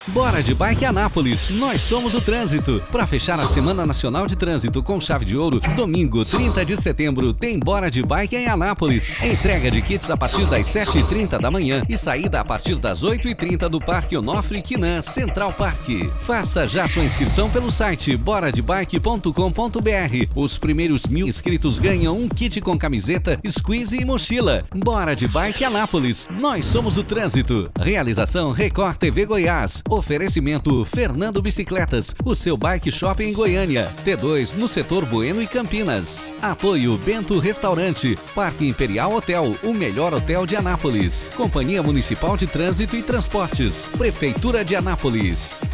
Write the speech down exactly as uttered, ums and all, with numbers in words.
Bora de Bike Anápolis, nós somos o trânsito. Para fechar a Semana Nacional de Trânsito com chave de ouro, domingo, trinta de setembro, tem Bora de Bike em Anápolis. Entrega de kits a partir das sete e trinta da manhã e saída a partir das oito e trinta do Parque Onofre Quinan, Central Park. Faça já sua inscrição pelo site bora de bike ponto com ponto br. Os primeiros mil inscritos ganham um kit com camiseta, squeeze e mochila. Bora de Bike Anápolis, nós somos o trânsito. Realização Record T V Goiás. Oferecimento Fernando Bicicletas, o seu bike shopping em Goiânia. T dois no setor Bueno e Campinas. Apoio Bento Restaurante, Parque Imperial Hotel, o melhor hotel de Anápolis. Companhia Municipal de Trânsito e Transportes, Prefeitura de Anápolis.